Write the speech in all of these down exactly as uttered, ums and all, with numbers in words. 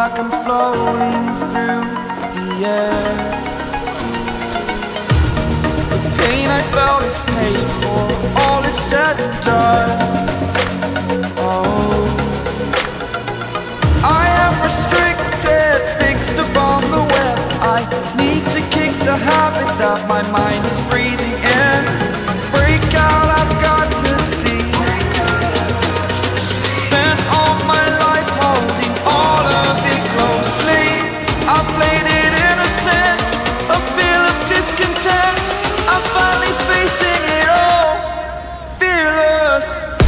like I'm floating through the air. The pain I felt is paid for, all is said and done. Oh, I am restricted, fixed upon the web. I need to kick the habit that my mind is breathing in. Break out, I've got to see. Spent all my life holding all of it closely. I played it innocent, a feel of discontent. I'm finally facing it all, fearless.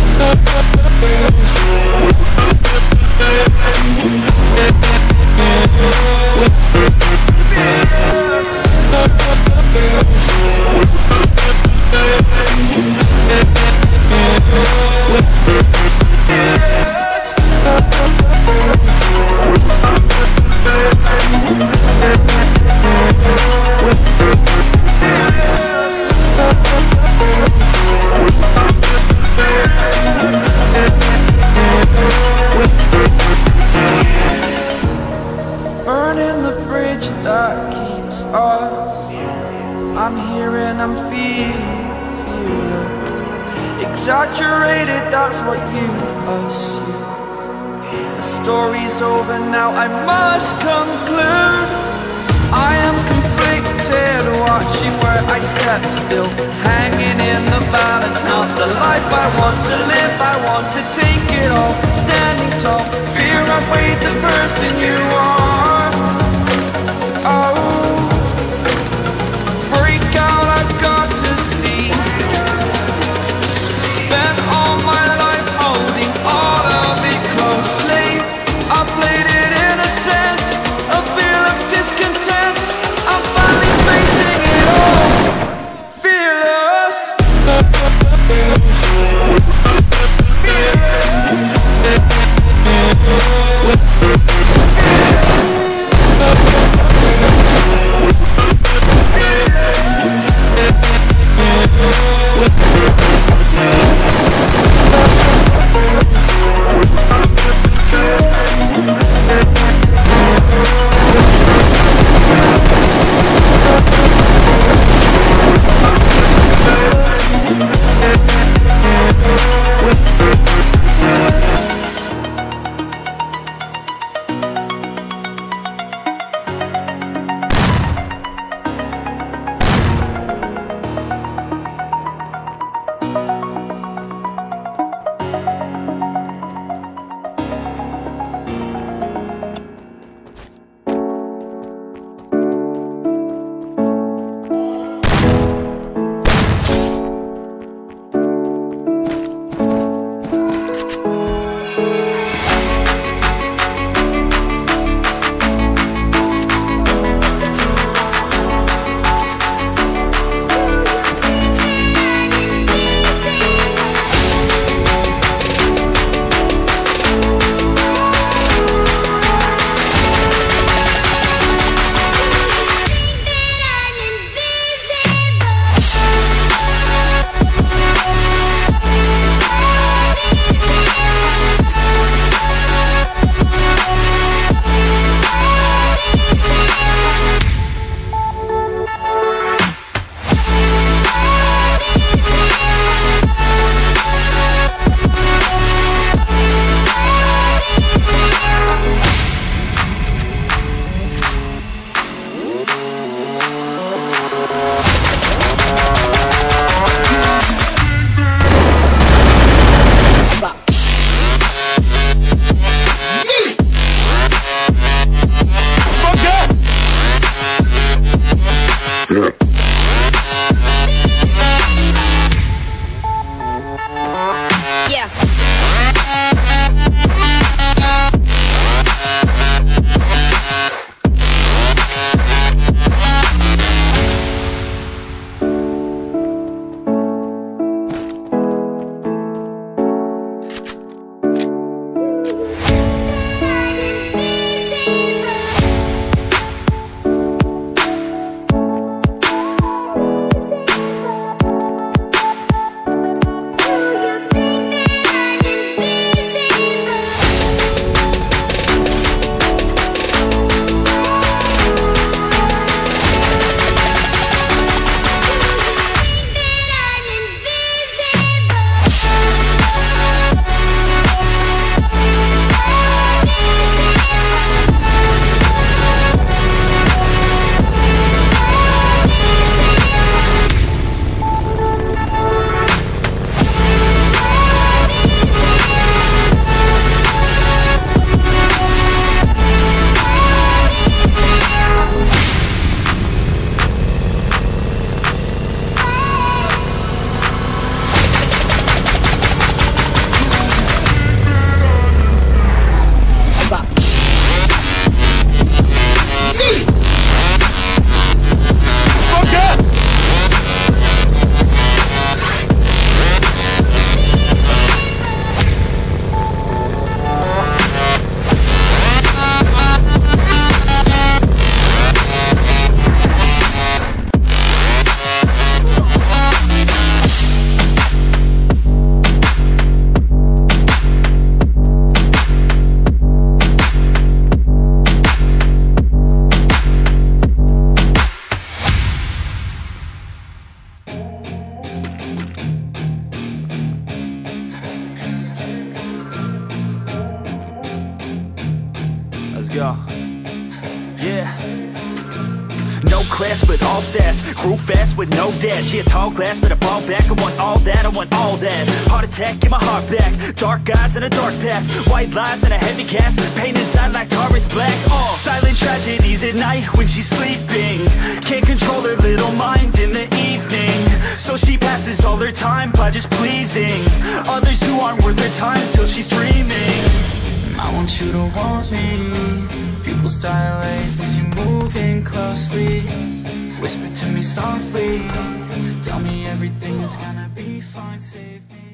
Burning the bridge that keeps us. I'm here and I'm feeling fearless. Exaggerated, that's what you assume. The story's over now, I must conclude. I am conflicted, watching where I step still, hanging in the balance. Not the life I want to live, I want to take it all. Standing tall, fear I've weighed the person you are. Oh, break out, I've got to see. Spent all my life holding all of it closely. I played it innocent, a feel of discontent. I'm finally facing it all, fearless. Fearless. go. Yeah. No class, but all sass. Grew fast with no dash. She a tall glass, but I fall back. I want all that, I want all that. Heart attack, get my heart back. Dark eyes and a dark past. White lies and a heavy cast. Pain inside like tar is black. Oh, silent tragedies at night when she's sleeping. Can't control her little mind in the evening. So she passes all her time by just pleasing others who aren't worth her time till she's dreaming. I want you to want me. Pupils dilate as you're moving closely. Whisper to me softly. Tell me everything is gonna be fine. Save me.